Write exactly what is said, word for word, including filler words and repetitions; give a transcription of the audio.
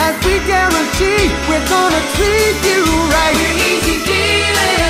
as we guarantee we're gonna treat you right. We're easy dealing.